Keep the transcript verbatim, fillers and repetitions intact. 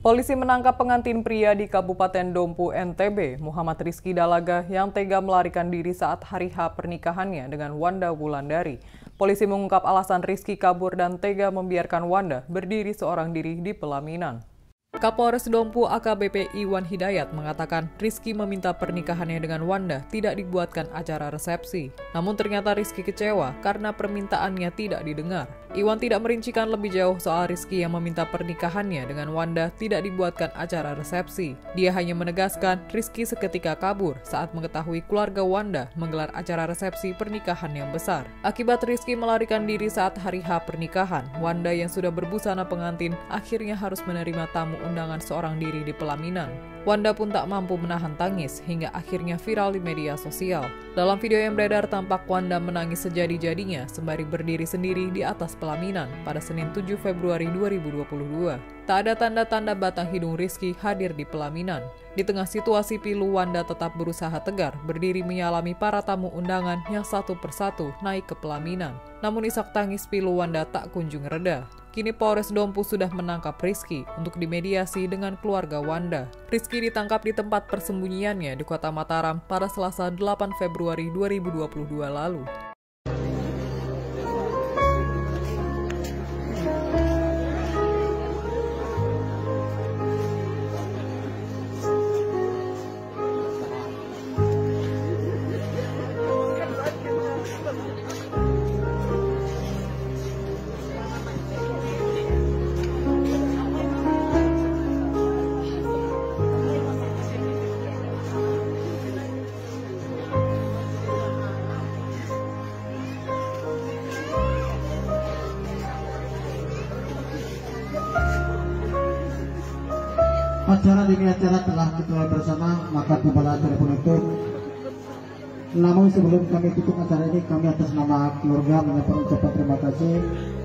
Polisi menangkap pengantin pria di Kabupaten Dompu, N T B, Muhammad Rizky Dalaga yang tega melarikan diri saat hari H pernikahannya dengan Wanda Wulandari. Polisi mengungkap alasan Rizky kabur dan tega membiarkan Wanda berdiri seorang diri di pelaminan. Kapolres Dompu A K B P Iwan Hidayat mengatakan Rizky meminta pernikahannya dengan Wanda tidak dibuatkan acara resepsi. Namun ternyata Rizky kecewa karena permintaannya tidak didengar. Iwan tidak merincikan lebih jauh soal Rizky yang meminta pernikahannya dengan Wanda tidak dibuatkan acara resepsi. Dia hanya menegaskan Rizky seketika kabur saat mengetahui keluarga Wanda menggelar acara resepsi pernikahan yang besar. Akibat Rizky melarikan diri saat hari H pernikahan, Wanda yang sudah berbusana pengantin akhirnya harus menerima tamu undangan seorang diri di pelaminan. Wanda pun tak mampu menahan tangis hingga akhirnya viral di media sosial. Dalam video yang beredar tampak Wanda menangis sejadi-jadinya sembari berdiri sendiri di atas pelaminan pada Senin tujuh Februari dua ribu dua puluh dua. Tak ada tanda-tanda batang hidung Rizky hadir di pelaminan. Di tengah situasi pilu, Wanda tetap berusaha tegar berdiri menyalami para tamu undangan yang satu persatu naik ke pelaminan. Namun isak tangis pilu Wanda tak kunjung reda. Kini Polres Dompu sudah menangkap Rizky untuk dimediasi dengan keluarga Wanda. Rizky ditangkap di tempat persembunyiannya di Kota Mataram pada Selasa delapan Februari dua ribu dua puluh dua lalu. Acara demi acara telah kita bersama, maka tibalah acara penutup. Namun sebelum kami tutup acara ini, kami atas nama keluarga menyampaikan ucapan terima kasih